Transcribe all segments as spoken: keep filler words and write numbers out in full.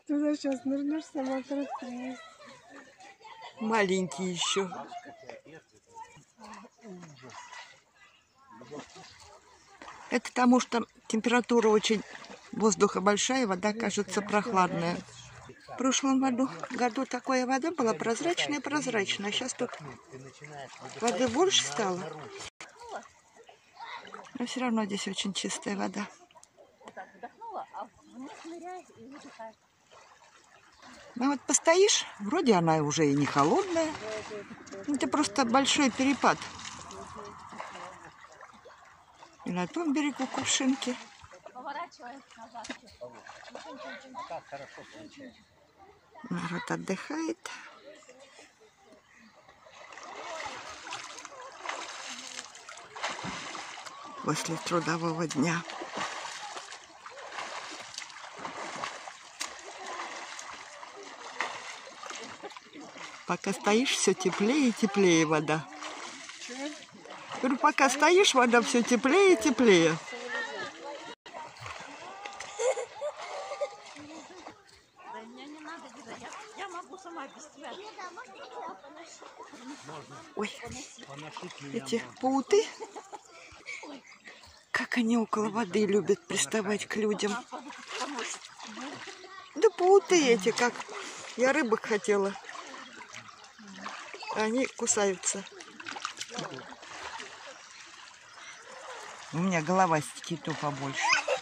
Туда сейчас нырнешь, сама есть. Маленький еще. Это потому, что температура очень воздуха большая, вода кажется прохладная. В прошлом году, году такая вода была прозрачная-прозрачная. Сейчас тут воды больше стало. Но все равно здесь очень чистая вода. Ну вот постоишь, вроде она уже и не холодная. Это просто большой перепад. И на том берегу кувшинки. Народ отдыхает. После трудового дня. Пока стоишь, все теплее и теплее вода. Говорю, пока стоишь, вода все теплее и теплее. Ой, эти пауты, как они около воды любят приставать к людям. Да пауты эти, как я рыбок хотела. Они кусаются. У меня голова китов побольше.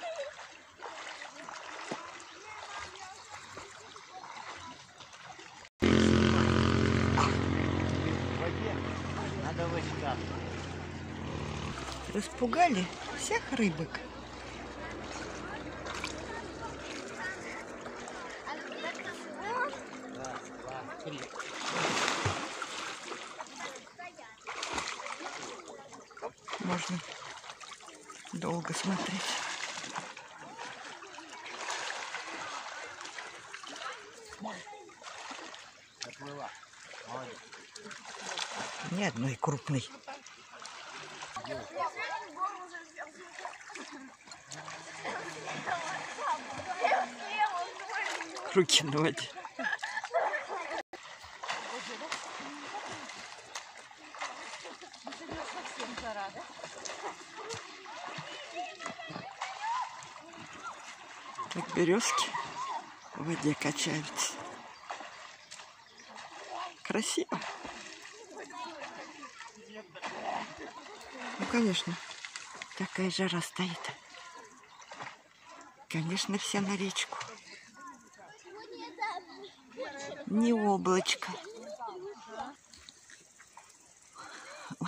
Распугали всех рыбок. Можно долго смотреть. Ни одной крупной. Руки на воде. Как березки в воде качаются. Красиво. Ну, конечно, такая жара стоит. Конечно, все на речку. Не облачко. Ой.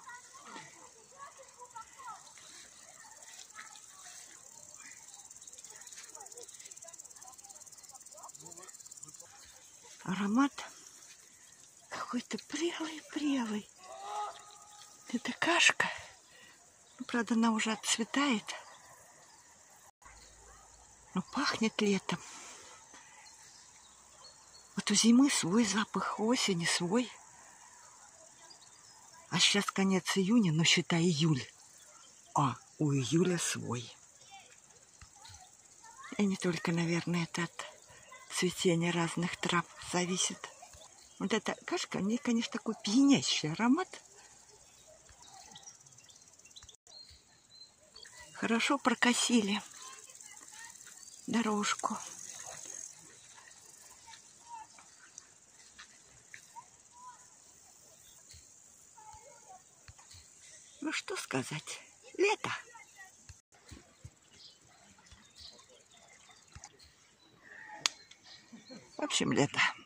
Аромат какой-то прелый-прелый. Это кашка. Ну, правда, она уже отцветает. Но пахнет летом. Вот у зимы свой запах, у осени свой. А сейчас конец июня, но считай июль. А у июля свой. И не только, наверное, это от цветения разных трав зависит. Вот эта кашка, мне, конечно, такой пьянящий аромат. Хорошо прокосили дорожку. Ну, что сказать? Лето. В общем, лето.